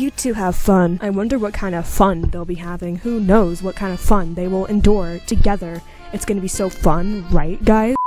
ready to have fun. I wonder what kind of fun they'll be having. Who knows what kind of fun they will endure together. It's gonna be so fun, right, guys?